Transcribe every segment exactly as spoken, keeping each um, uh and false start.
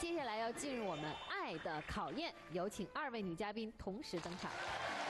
接下来要进入我们爱的考验，有请二位女嘉宾同时登场。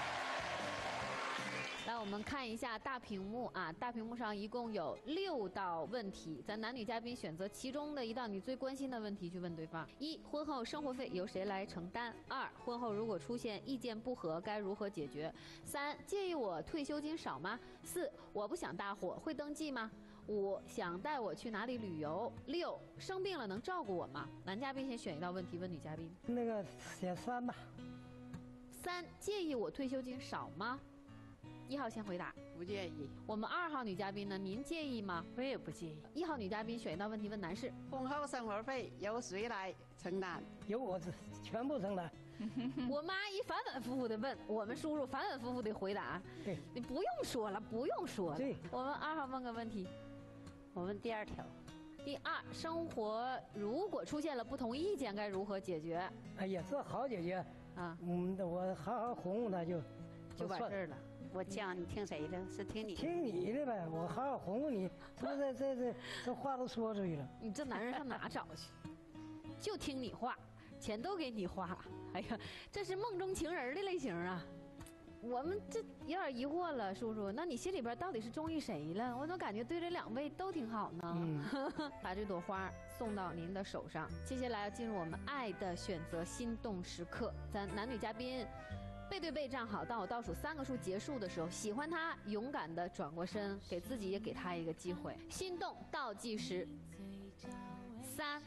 来，我们看一下大屏幕啊，大屏幕上一共有六道问题，咱男女嘉宾选择其中的一道你最关心的问题去问对方。一，婚后生活费由谁来承担？二，婚后如果出现意见不合，该如何解决？三，介意我退休金少吗？四，我不想大火，会登记吗？五，想带我去哪里旅游？六，生病了能照顾我吗？男嘉宾先选一道问题问女嘉宾。 那个选三吧。 三，介意我退休金少吗？一号先回答， 不介意。 我们二号女嘉宾呢？您介意吗？ 我也不介意。 一号女嘉宾选一道问题问男士： 婚后生活费由谁来承担？ 由我全部承担。 我们阿姨反反复复的问，我们叔叔反反复复的回答。 对， 你不用说了，不用说了。 对， 我们二号问个问题， 我问第二条。 第二，生活如果出现了不同意见，该如何解决？ 哎呀，这好解决啊！嗯，我好好哄哄他就就完事儿了。 我讲你听谁的？是听你的？ 听你的呗，我好好哄哄你。这这这这这话都说出去了。 你这男人上哪找去？就听你话，钱都给你花。哎呀，这是梦中情人的类型啊！我们这有点疑惑了，叔叔，那你心里边到底是中意谁了？我怎么感觉对这两位都挺好呢？嗯，把这朵花送到您的手上。接下来要进入我们爱的选择心动时刻，咱男女嘉宾背对背站好，当我倒数三个数结束的时候，喜欢他，勇敢的转过身，给自己也给他一个机会。心动倒计时，三。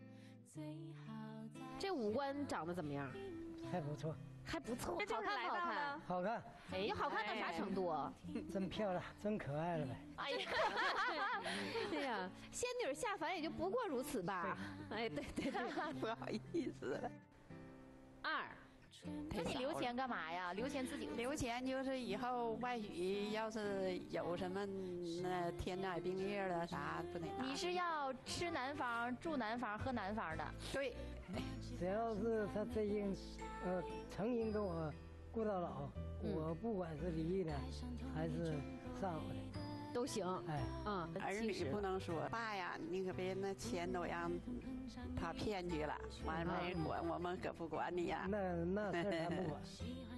这五官长得怎么样？ 还不错， 还不错，好看不好看？ 好看。 哎呀，好看到啥程度？ 真漂亮，真可爱了呗。 哎呀，对呀，仙女下凡也就不过如此吧？哎，对对对， 不好意思了。 二。 那你留钱干嘛呀？留钱自己留钱就是以后外语要是有什么那天灾病业了啥不得拿。 你是要吃南方、住南方、喝南方的？ 对。 只要是他真心，呃，诚心跟我过到老，嗯、我不管是离异的还是丧偶的。 都行，哎， 嗯，儿女不能说爸呀，你可别那钱都让他骗去了，完了没人管，我们可不管你呀。 那那事咱不管。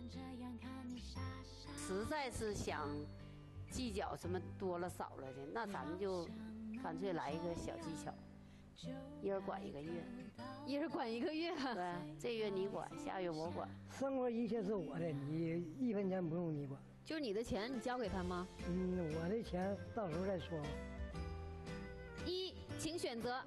实在是想计较什么多了少了的，那咱们就干脆来一个小技巧，一人管一个月， 一人管一个月。 对，这月你管，下月我管。 生活一切是我的，你一分钱不用你管。 就是你的钱，你交给他吗？ 嗯，我的钱到时候再说。 一，请选择。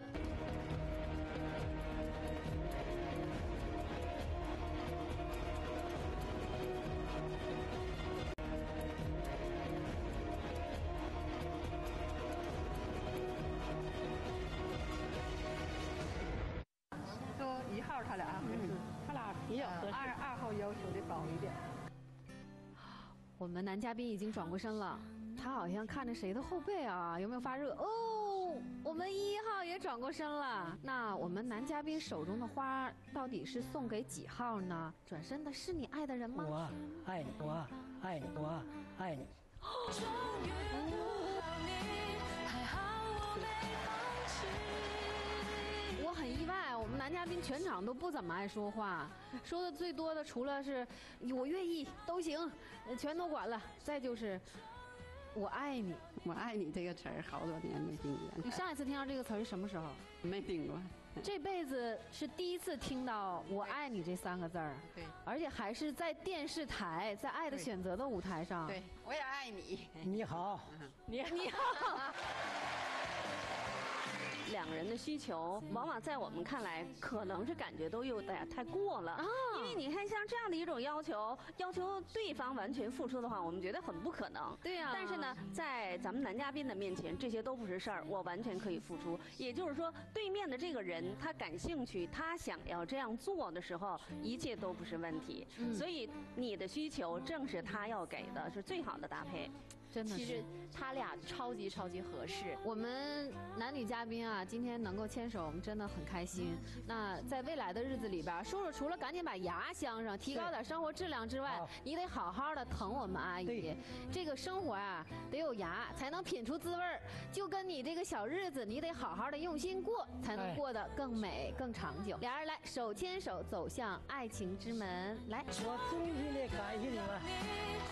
说一号他俩还是、嗯、他俩比较合适，二二号要求的高一点。 我们男嘉宾已经转过身了，他好像看着谁的后背啊？有没有发热？哦，我们一号也转过身了。那我们男嘉宾手中的花到底是送给几号呢？转身的是你爱的人吗？ 我爱你，我爱你，我爱你。 我很意外，我们男嘉宾全场都不怎么爱说话，说的最多的除了是我愿意都行，全都管了。再就是我爱你， 我爱你这个词儿好多年没听过。 你上一次听到这个词儿是什么时候？ 没听过。 这辈子是第一次听到我爱你这三个字儿。 对， 而且还是在电视台，在《爱的选择》的舞台上。 对，我也爱你。 你好， 你你好。 两个人的需求，往往在我们看来，可能是感觉都有点太过了啊。因为你看，像这样的一种要求，要求对方完全付出的话，我们觉得很不可能。 对呀。 但是呢，在咱们男嘉宾的面前，这些都不是事儿，我完全可以付出。也就是说，对面的这个人他感兴趣，他想要这样做的时候，一切都不是问题。嗯。所以你的需求正是他要给的，是最好的搭配。 真的是。 其实他俩超级超级合适。 我们男女嘉宾啊，今天能够牵手，我们真的很开心。那在未来的日子里边，叔叔除了赶紧把牙镶上，提高点生活质量之外，你得好好的疼我们阿姨。这个生活啊，得有牙才能品出滋味儿。就跟你这个小日子，你得好好的用心过，才能过得更美、更长久。俩人来手牵手走向爱情之门，来， 我衷心的感谢你们。